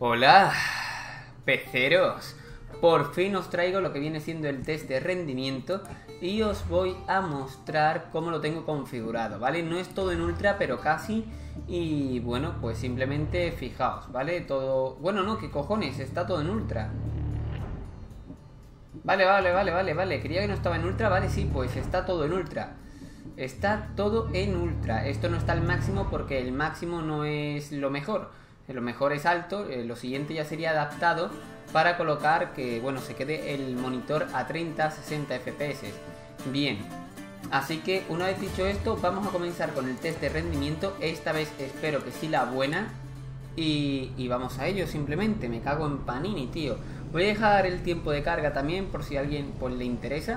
Hola, peceros. Por fin os traigo lo que viene siendo el test de rendimiento y os voy a mostrar cómo lo tengo configurado, ¿vale? No es todo en ultra, pero casi. Y bueno, pues simplemente fijaos, ¿vale? Todo... Bueno, no, ¿qué cojones? Está todo en ultra. Vale. Creía que no estaba en ultra, vale, sí, pues está todo en ultra. Está todo en ultra. Esto no está al máximo porque el máximo no es lo mejor. Lo mejor es alto. Lo siguiente ya sería adaptado para colocar que, bueno, se quede el monitor a 30-60 FPS. Bien, así que una vez dicho esto, vamos a comenzar con el test de rendimiento. Esta vez espero que sí la buena. Y vamos a ello simplemente. Me cago en Panini, tío. Voy a dejar el tiempo de carga también por si a alguien pues le interesa.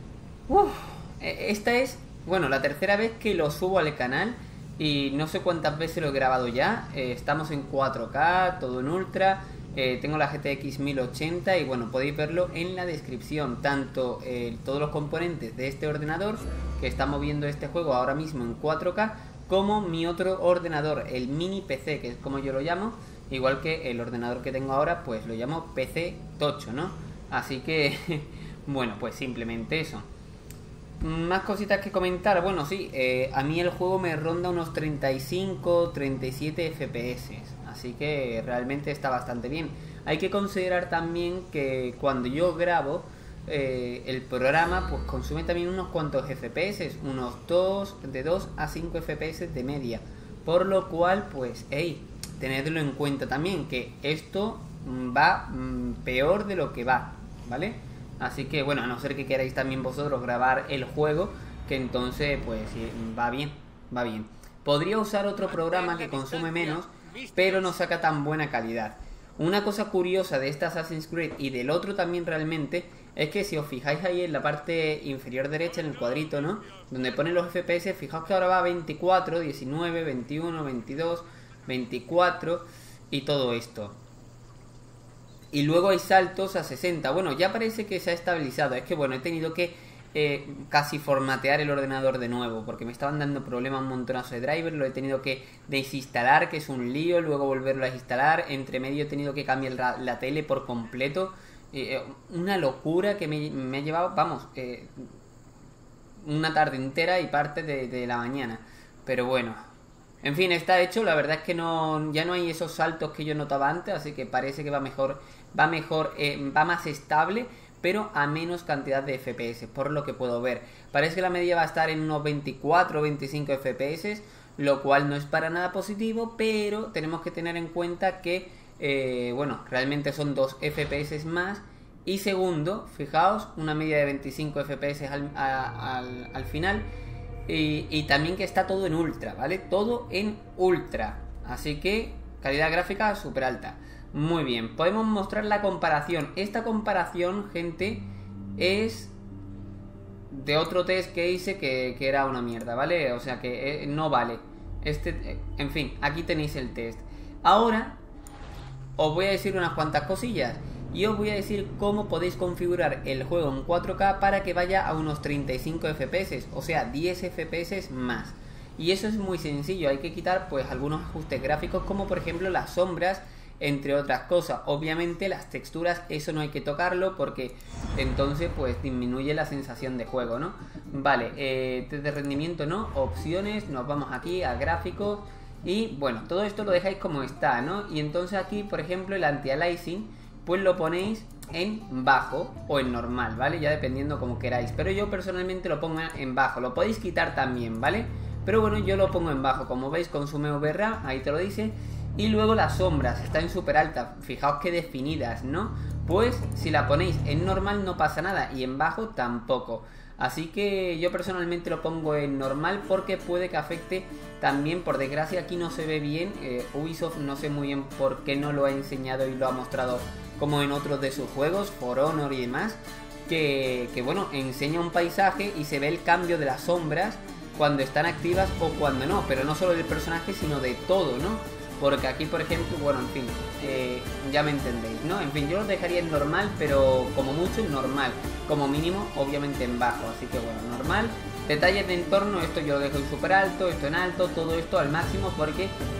Esta es, bueno, la tercera vez que lo subo al canal. Y no sé cuántas veces lo he grabado ya. Estamos en 4K, todo en ultra. Tengo la GTX 1080 y bueno, podéis verlo en la descripción. Tanto todos los componentes de este ordenador que está moviendo este juego ahora mismo en 4K, como mi otro ordenador, el mini PC, que es como yo lo llamo. Igual que el ordenador que tengo ahora, pues lo llamo PC Tocho, ¿no? Así que, bueno, pues simplemente eso. Más cositas que comentar. Bueno, sí, a mí el juego me ronda unos 35-37 FPS. Así que realmente está bastante bien. Hay que considerar también que cuando yo grabo, el programa pues consume también unos cuantos FPS. Unos de 2 a 5 FPS de media. Por lo cual, pues, tenedlo en cuenta también, que esto va peor de lo que va, ¿vale? Así que bueno, a no ser que queráis también vosotros grabar el juego, que entonces pues va bien. Podría usar otro programa que consume menos, pero no saca tan buena calidad. Una cosa curiosa de esta Assassin's Creed y del otro también realmente, es que si os fijáis ahí en la parte inferior derecha, en el cuadrito, ¿no? Donde pone los FPS, fijaos que ahora va a 24, 19, 21, 22, 24 y todo esto. Y luego hay saltos a 60. Bueno, ya parece que se ha estabilizado. Es que bueno, he tenido que casi formatear el ordenador de nuevo, porque me estaban dando problemas un montonazo de drivers. Lo he tenido que desinstalar, que es un lío. Luego volverlo a instalar. Entre medio he tenido que cambiar la tele por completo. Una locura que me ha llevado, vamos, una tarde entera y parte de la mañana. Pero bueno, en fin, está hecho. La verdad es que ya no hay esos saltos que yo notaba antes, así que parece que va mejor, va más estable, pero a menos cantidad de FPS, por lo que puedo ver. Parece que la media va a estar en unos 24 o 25 FPS, lo cual no es para nada positivo, pero tenemos que tener en cuenta que, bueno, realmente son 2 FPS más. Y segundo, fijaos, una media de 25 FPS al final. Y también que está todo en ultra, ¿vale? Todo en ultra. Así que calidad gráfica súper alta. Muy bien, podemos mostrar la comparación. Esta comparación, gente, es de otro test que hice que era una mierda, ¿vale? O sea que no vale. En fin, aquí tenéis el test. Ahora os voy a decir unas cuantas cosillas. Y os voy a decir cómo podéis configurar el juego en 4K para que vaya a unos 35 FPS, o sea, 10 FPS más. Y eso es muy sencillo, hay que quitar pues algunos ajustes gráficos, como por ejemplo las sombras, entre otras cosas. Obviamente las texturas, eso no hay que tocarlo porque entonces pues disminuye la sensación de juego, ¿no? Vale, test de rendimiento no, opciones, nos vamos aquí a gráficos. Y bueno, todo esto lo dejáis como está, ¿no? Y entonces aquí, por ejemplo, el anti-aliasing pues lo ponéis en bajo o en normal, ¿vale? Ya dependiendo como queráis. Pero yo personalmente lo pongo en bajo. Lo podéis quitar también, ¿vale? Pero bueno, yo lo pongo en bajo. Como veis, consume VRA, ahí te lo dice. Y luego las sombras están súper altas. Fijaos que definidas, ¿no? Pues si la ponéis en normal no pasa nada. Y en bajo tampoco. Así que yo personalmente lo pongo en normal porque puede que afecte también. Por desgracia aquí no se ve bien. Ubisoft no sé muy bien por qué no lo ha enseñado y lo ha mostrado como en otros de sus juegos, For Honor y demás, que bueno, enseña un paisaje y se ve el cambio de las sombras cuando están activas o cuando no, pero no solo del personaje sino de todo, ¿no? Porque aquí, por ejemplo, bueno, en fin, ya me entendéis, ¿no? En fin, yo lo dejaría en normal, pero como mucho en normal, como mínimo, obviamente en bajo, así que bueno, normal. Detalles de entorno, esto yo lo dejo en súper alto, esto en alto, todo esto al máximo porque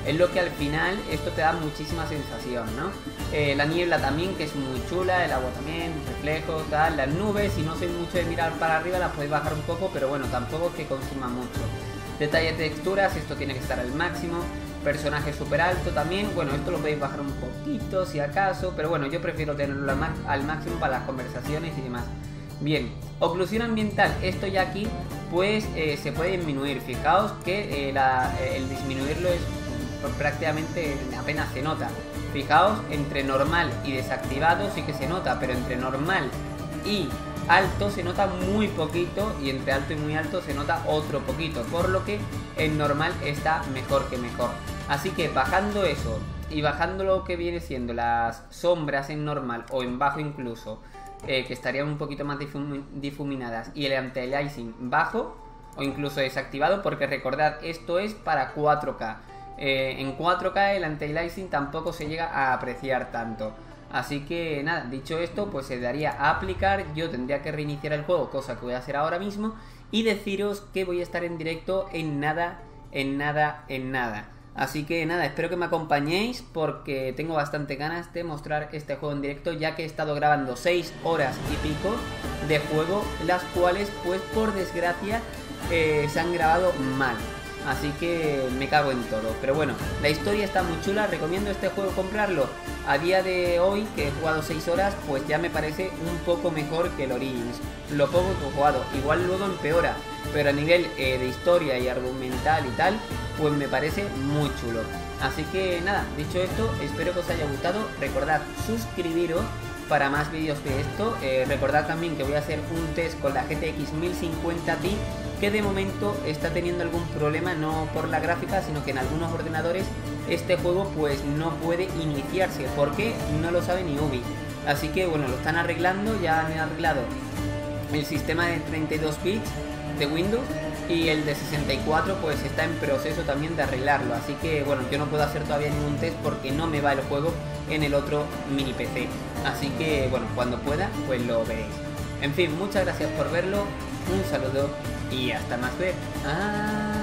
es lo que al final esto te da muchísima sensación, ¿no? La niebla también, que es muy chula, el agua también, reflejos, tal, las nubes, si no soy mucho de mirar para arriba las podéis bajar un poco, pero bueno, tampoco es que consuma mucho. Detalles de texturas, esto tiene que estar al máximo. Personaje súper alto también, bueno, esto lo podéis bajar un poquito si acaso, pero bueno, yo prefiero tenerlo al máximo para las conversaciones y demás. Bien, oclusión ambiental, esto ya aquí pues se puede disminuir. Fijaos que el disminuirlo es prácticamente apenas se nota. Fijaos, entre normal y desactivado sí que se nota, pero entre normal y alto se nota muy poquito y entre alto y muy alto se nota otro poquito, por lo que en normal está mejor que mejor. Así que bajando eso y bajando lo que viene siendo las sombras en normal o en bajo incluso, que estarían un poquito más difuminadas, y el anti-aliasing bajo o incluso desactivado, porque recordad, esto es para 4K. En 4K el anti-aliasing tampoco se llega a apreciar tanto. Así que nada, dicho esto, pues se daría a aplicar. Yo tendría que reiniciar el juego, cosa que voy a hacer ahora mismo, y deciros que voy a estar en directo en nada. Así que nada, espero que me acompañéis porque tengo bastante ganas de mostrar este juego en directo, ya que he estado grabando 6 horas y pico de juego, las cuales pues por desgracia se han grabado mal. Así que me cago en todo. Pero bueno, la historia está muy chula. Recomiendo este juego comprarlo. A día de hoy, que he jugado 6 horas, pues ya me parece un poco mejor que el Origins. Lo poco que he jugado, igual luego empeora, pero a nivel de historia y argumental y tal, pues me parece muy chulo. Así que nada, dicho esto, espero que os haya gustado. Recordad suscribiros para más vídeos de esto. Recordad también que voy a hacer un test con la GTX 1050 Ti, que de momento está teniendo algún problema, no por la gráfica, sino que en algunos ordenadores este juego pues no puede iniciarse. ¿Por qué? No lo sabe ni Ubi. Así que bueno, lo están arreglando, ya han arreglado el sistema de 32 bits de Windows, y el de 64 pues está en proceso también de arreglarlo. Así que bueno, yo no puedo hacer todavía ningún test porque no me va el juego en el otro mini PC. Así que bueno, cuando pueda pues lo veréis. En fin, muchas gracias por verlo, un saludo y hasta más ver.